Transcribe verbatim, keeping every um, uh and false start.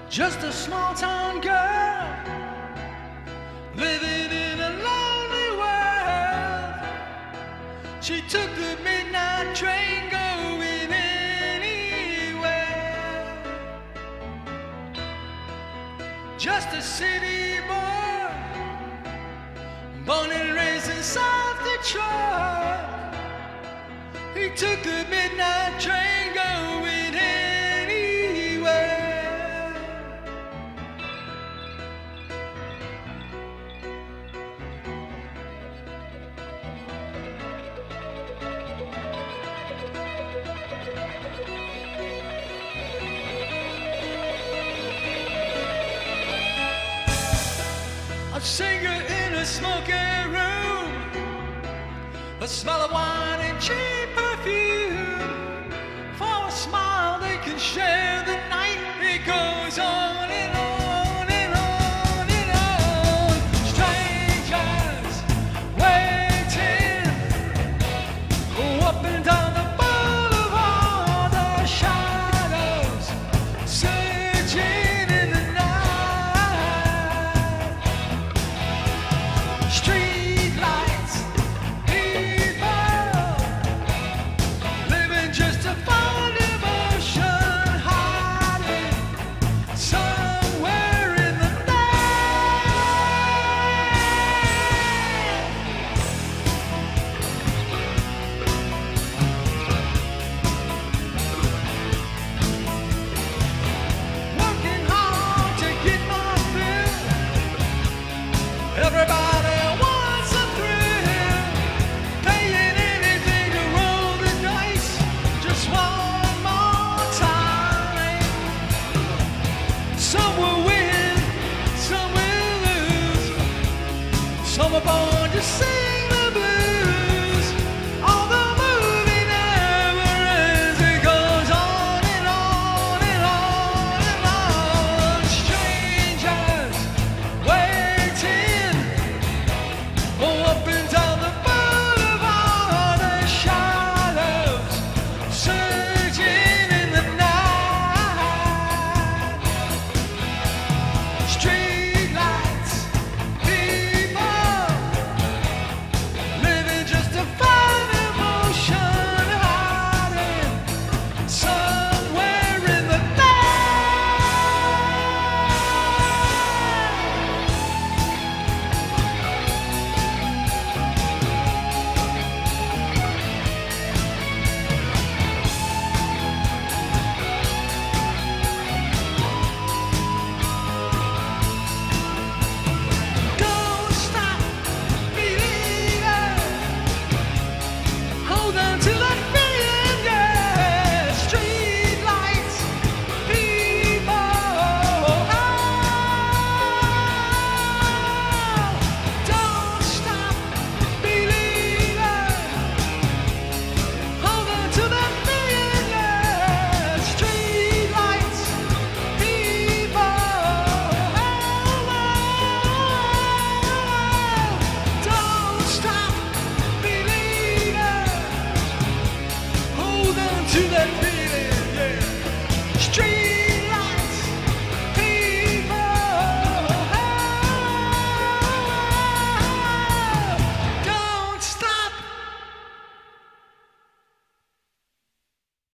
just a small town girl living in a lonely world. She took the midnight train going anywhere. Just a city boy, born and raised in South Detroit. He took the midnight train going anywhere. A singer in a smoky room, a smell of wine and cheap perfume. For a smile they can share.